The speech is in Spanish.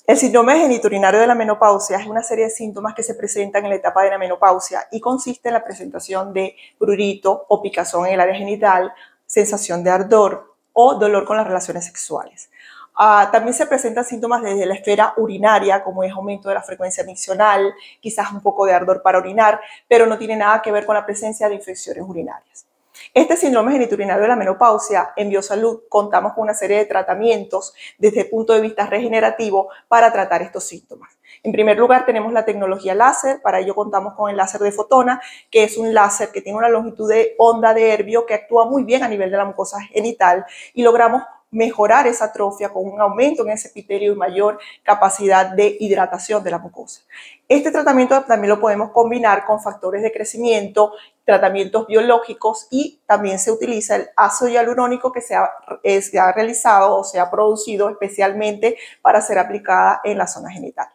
El síndrome genitourinario de la menopausia es una serie de síntomas que se presentan en la etapa de la menopausia y consiste en la presentación de prurito o picazón en el área genital, sensación de ardor o dolor con las relaciones sexuales. También se presentan síntomas desde la esfera urinaria, como es aumento de la frecuencia miccional, quizás un poco de ardor para orinar, pero no tiene nada que ver con la presencia de infecciones urinarias. Este síndrome genitourinario de la menopausia, en Biosalud contamos con una serie de tratamientos desde el punto de vista regenerativo para tratar estos síntomas. En primer lugar, tenemos la tecnología láser. Para ello contamos con el láser de fotona, que es un láser que tiene una longitud de onda de Herbio que actúa muy bien a nivel de la mucosa genital y logramos mejorar esa atrofia con un aumento en ese epitelio y mayor capacidad de hidratación de la mucosa. Este tratamiento también lo podemos combinar con factores de crecimiento, tratamientos biológicos, y también se utiliza el ácido hialurónico que se ha realizado o se ha producido especialmente para ser aplicada en la zona genital.